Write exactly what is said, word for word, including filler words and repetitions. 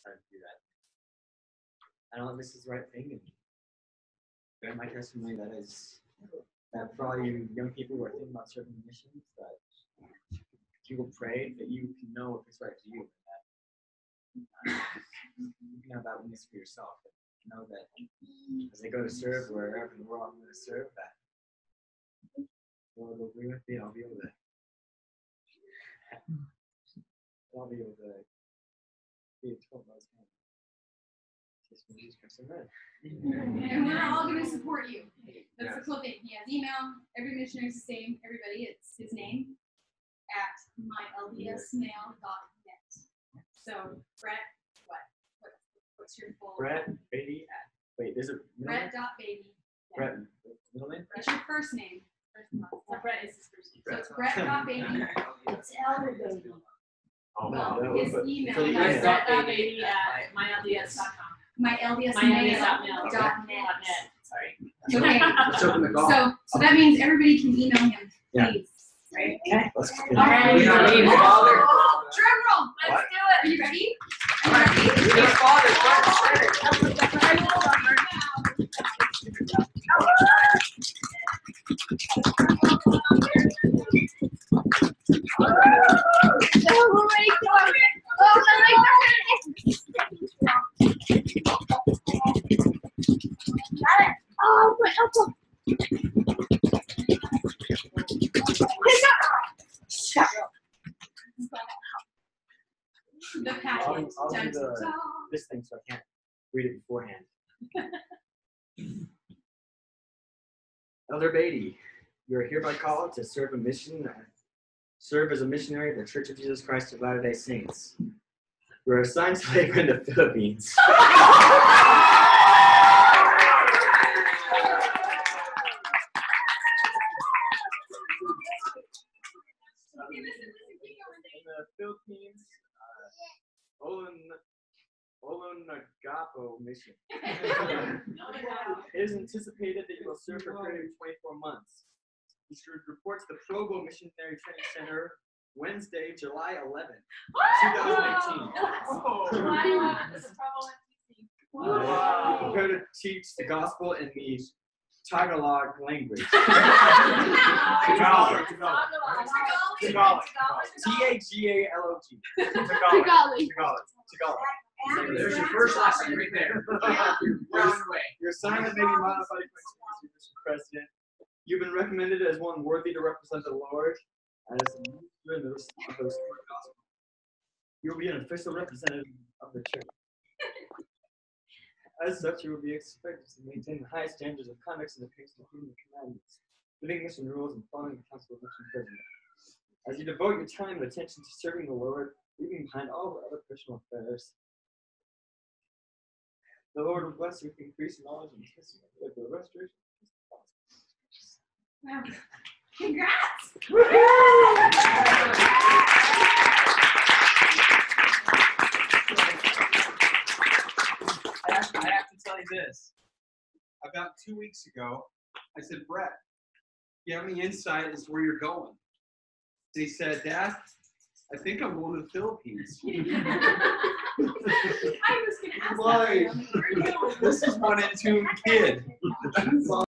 decided to do that. I don't know if this is the right thing, and bear my testimony that is that for all you young people who are thinking about serving missions, that you will pray that you can know if it's right for you, and that uh, you can have that witness for yourself. And know that as they go to serve wherever in the world I'm going to serve, that the Lord will be with me. I'll be able to. I'll be able to be a twelve months man. And we're all going to support you. That's the cool thing. He has email. Every missionary is the same. Everybody, it's his name at my L D S mail dot net. So, Brett, what? what? What's your full? Brett Beatty at, wait, there's a Brett dot Beatty. Brett, middle name? It's your first name. First name. So Brett is his first name. So it's Brett. Brett dot Beatty. It's Elder Baby. Oh, Well, no, his but- email so the is email- Brett Brett dot Beatty at my L D S dot com. my L D S My L D mail S dot mail dot dot net. net. Sorry. Okay. Let's open the call. So, so that means everybody can email him, Yeah. please. Right? Okay. Let's All right. We are His his Oh, father. drum roll. Let's What? do it. Are you ready? Are you ready? His father. Oh, my uncle. The I'll, packet. I'll Dun, do dun, the, dun. this thing so I can't read it beforehand. Elder Beatty, you are hereby called to serve a mission, serve as a missionary of the Church of Jesus Christ of Latter-day Saints. You are assigned to labor in the Philippines. Okay, listen, listen, keep going. In the Philippines, uh, Olon, Olongapo mission. It is anticipated that you will serve for a period of twenty-four months. You should report to the Provo Missionary Training Center Wednesday, July eleventh, twenty eighteen. July eleventh is a problem. Uh, prepare to teach the gospel in the Tagalog language. Tagalog. Tagalog. T A G A L O G. Tagalog. Tagalog. Tagalog. There's your first lesson right there. You're on your way. Your assignment may be modified according to the mission president. You've been recommended as one worthy to represent the Lord as a minister in the of the restored gospel. You will be an official representative of the church. As such, you will be expected to maintain the highest standards of conduct and appearance to the commandments, living mission rules, and following the counsel of mission president. As you devote your time and attention to serving the Lord, leaving behind all the other personal affairs, the Lord will bless you with increased knowledge and testimony of the restoration. Wow. Congrats! I have, I have to tell you this. About two weeks ago, I said, Brett, do you have any insight as to where you're going? They said, Dad, I think I'm going to the Philippines. I was going to ask Why? that. Where are you going? This is one and two kid.